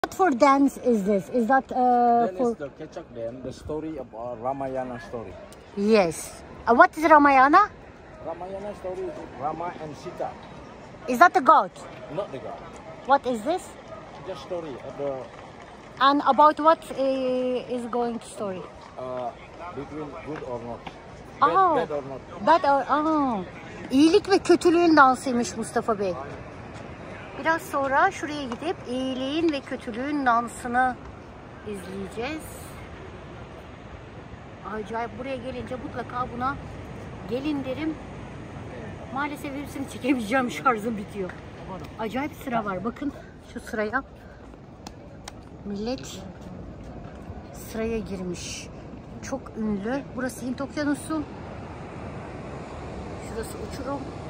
What for dance is this? Is that Then for? is the Kecak dance, the story of Ramayana story. Yes. What is Ramayana? Ramayana story is Rama and Sita, Is that the god? not the god. What is this? Just story of the And about what is going to story? between good or not, Oh. bad or not. İyilik ve kötülüğün dansıymış Mustafa Bey. Biraz sonra şuraya gidip iyiliğin ve kötülüğün dansını izleyeceğiz. Acayip, buraya gelince mutlaka buna gelin derim. Maalesef hepsini çekemeyeceğim, şarjım bitiyor. Acayip sıra var, bakın şu sıraya. Millet sıraya girmiş. Çok ünlü. Burası Hint Okyanusu. Şurası uçurum.